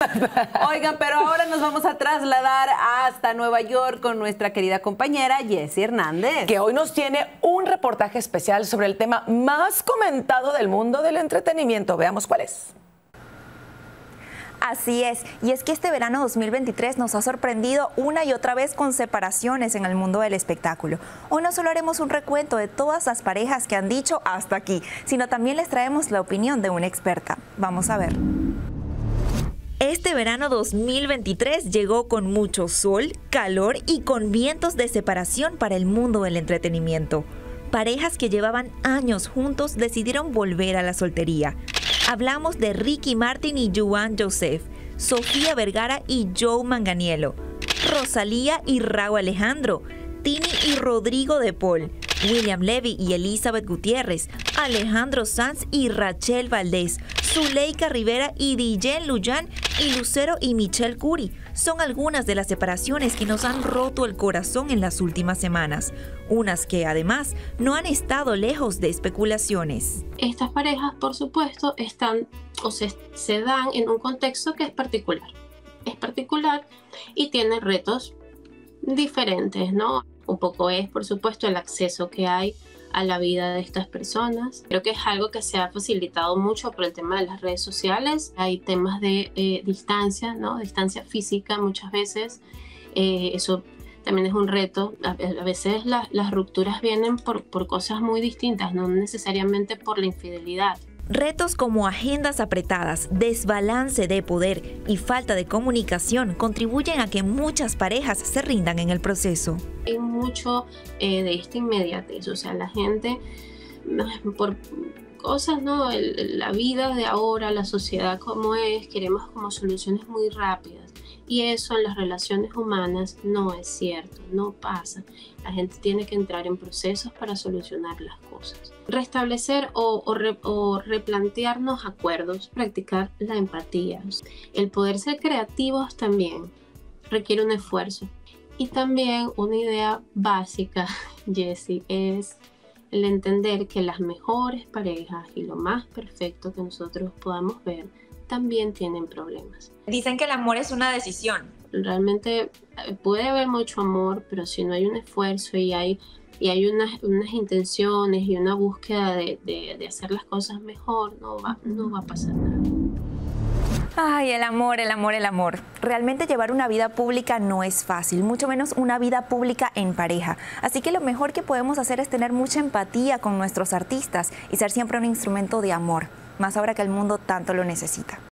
Oigan, pero ahora nos vamos a trasladar hasta Nueva York con nuestra querida compañera Jessie Hernández, que hoy nos tiene un reportaje especial sobre el tema más comentado del mundo del entretenimiento. Veamos cuál es. Así es, y es que este verano 2023 nos ha sorprendido una y otra vez con separaciones en el mundo del espectáculo. Hoy no solo haremos un recuento de todas las parejas que han dicho hasta aquí, sino también les traemos la opinión de una experta. Vamos a ver. Este verano 2023 llegó con mucho sol, calor y con vientos de separación para el mundo del entretenimiento. Parejas que llevaban años juntos decidieron volver a la soltería. Hablamos de Ricky Martin y Joan Joseph, Sofía Vergara y Joe Manganiello, Rosalía y Rauw Alejandro, Tini y Rodrigo de Paul, William Levy y Elizabeth Gutiérrez, Alejandro Sanz y Rachel Valdés, Zuleika Rivera y Dijen Luyan y Lucero y Michelle Curry. Son algunas de las separaciones que nos han roto el corazón en las últimas semanas. Unas que además no han estado lejos de especulaciones. Estas parejas, por supuesto, están o se dan en un contexto que es particular. Es particular y tiene retos diferentes, ¿no? Un poco es, por supuesto, el acceso que hay a la vida de estas personas. Creo que es algo que se ha facilitado mucho por el tema de las redes sociales. Hay temas de distancia, ¿no? Distancia física muchas veces. Eso también es un reto. A veces las rupturas vienen por cosas muy distintas, no necesariamente por la infidelidad. Retos como agendas apretadas, desbalance de poder y falta de comunicación contribuyen a que muchas parejas se rindan en el proceso. Hay mucho de esta inmediatez, o sea, la gente por cosas, ¿no? La vida de ahora, la sociedad como es, queremos como soluciones muy rápidas. Y eso en las relaciones humanas no es cierto, no pasa. La gente tiene que entrar en procesos para solucionar las cosas. Restablecer o replantearnos acuerdos, practicar la empatía. El poder ser creativos también requiere un esfuerzo. Y también una idea básica, Jessie, es el entender que las mejores parejas y lo más perfecto que nosotros podamos ver también tienen problemas. Dicen que el amor es una decisión. Realmente puede haber mucho amor, pero si no hay un esfuerzo y hay unas intenciones y una búsqueda de hacer las cosas mejor, no va a pasar nada. Ay, el amor, el amor, el amor. Realmente llevar una vida pública no es fácil, mucho menos una vida pública en pareja. Así que lo mejor que podemos hacer es tener mucha empatía con nuestros artistas y ser siempre un instrumento de amor, más ahora que el mundo tanto lo necesita.